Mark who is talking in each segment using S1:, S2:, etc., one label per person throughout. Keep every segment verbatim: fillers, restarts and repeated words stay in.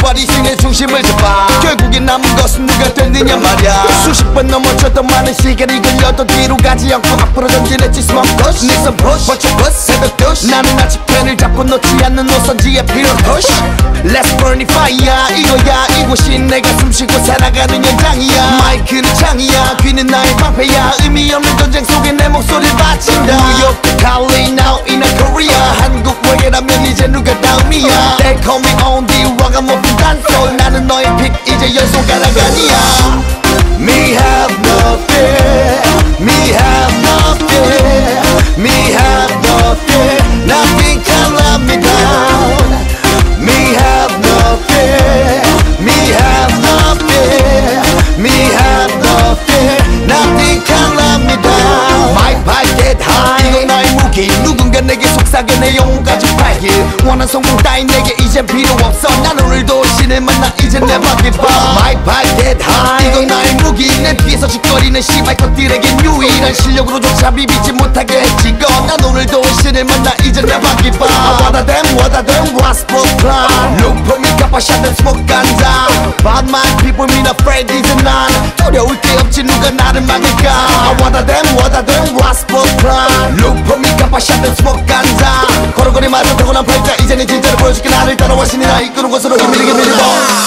S1: nobody 신의 중심을 잡아 결국에 남은 것은 누가 됐느냐 말야 수십 번 넘어졌던 많은 시간이 걸려도 뒤로 가지 않고 앞으로 전진했지 smoke push 닉선 push 버텨 bus 새벽 두시 나는 아직 펜을 잡고 놓지 않는 노선지에 필요 push Let's burn the fire 이거야 이곳이 내가 숨쉬고 살아가는 현장이야 마이크는 창이야 귀는 나의 방패야 의미 없는 전쟁 속에 내 목소리를 바친다 뉴욕 칼리 now in a Korea 한국 외계라면 이제 누가 다음이야 They call me on the ragamuffin 단솔 나는 너의 픽 이제 열 손가락 아니야 Me have nothing Me have nothing Me have nothing Nothing can let me down Me have nothing Me have nothing Me have nothing Nothing can let me down My vibe get high 이건 나의 무기 누군가 내게 속삭여 내 영혼까지 팔길 원한 성공 따윈 내게 이젠 필요 없어 난 오늘도 신을 만나 이젠 내 밖에 봐 My vibe get high 이건 나의 무기 내 뒤에서 짓거리는 씨발 것들에겐 유일한 실력으로조차 비비지 못하게 했지 난 오늘도 신을 만나 이젠 내 밖에 봐 What a damn what a damn what's for plan Look for me 깜빡샷 and smoke 간다 Bad mind people mean afraid 이제 난 두려울 게 없지 누가 나를 막을까 What a damn what a damn what's for plan Look for me 깜빡샷 and smoke 간다 걸어거리 마저 타고 난 팔자 이제는 진짜로 보여줄게 나를 따라와 신이 나 이끄는 곳으로 힘들게 밀고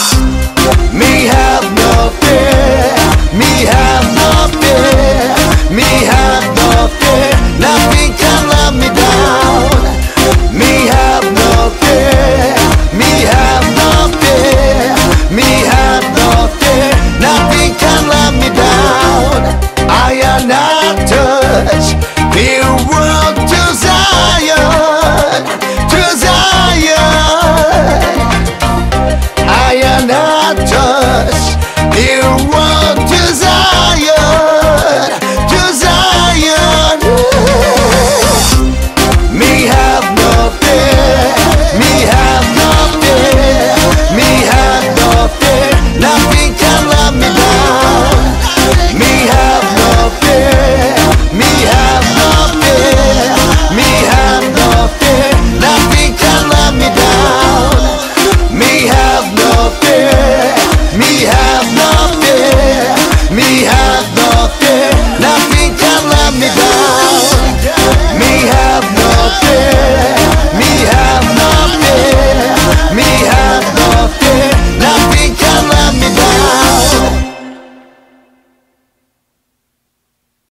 S1: Me have nothing Me have nothing Me have nothing Nothing can let me down Me have nothing Me have nothing Me have nothing Nothing can let me down I am not touched The world to Zion To Zion I am not touched